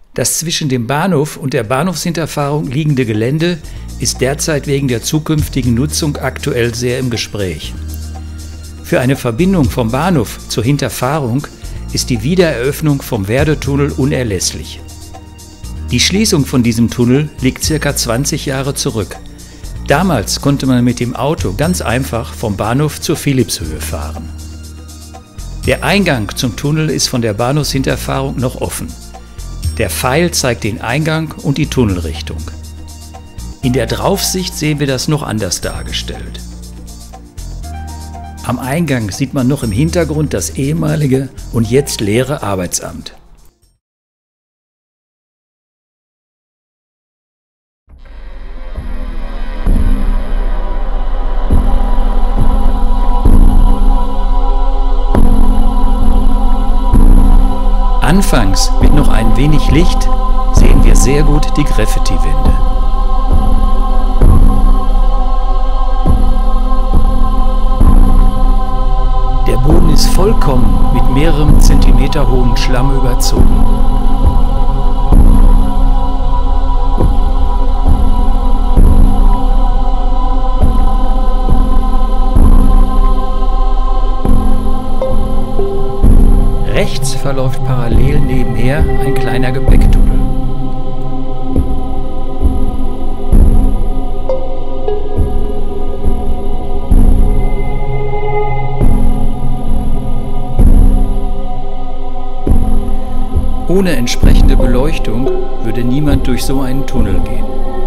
Das zwischen dem Bahnhof und der Bahnhofshinterfahrt liegende Gelände ist derzeit wegen der zukünftigen Nutzung aktuell sehr im Gespräch. Für eine Verbindung vom Bahnhof zur Hinterfahrt ist die Wiedereröffnung vom Werdetunnel unerlässlich. Die Schließung von diesem Tunnel liegt ca. 20 Jahre zurück. Damals konnte man mit dem Auto ganz einfach vom Bahnhof zur Philippshöhe fahren. Der Eingang zum Tunnel ist von der Bahnhofshinterfahrt noch offen. Der Pfeil zeigt den Eingang und die Tunnelrichtung. In der Draufsicht sehen wir das noch anders dargestellt. Am Eingang sieht man noch im Hintergrund das ehemalige und jetzt leere Arbeitsamt. Anfangs mit noch ein wenig Licht sehen wir sehr gut die Graffiti-Wände. Der Boden ist vollkommen mit mehreren Zentimeter hohen Schlamm überzogen. Rechts verläuft parallel nebenher ein kleiner Gepäcktunnel. Ohne entsprechende Beleuchtung würde niemand durch so einen Tunnel gehen.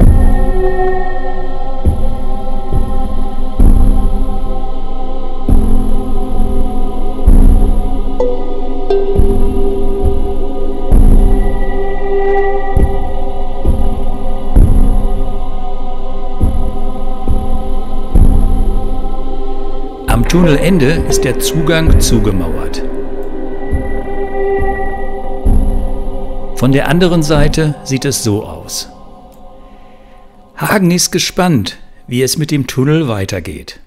Am Tunnelende ist der Zugang zugemauert. Von der anderen Seite sieht es so aus. Hagen ist gespannt, wie es mit dem Tunnel weitergeht.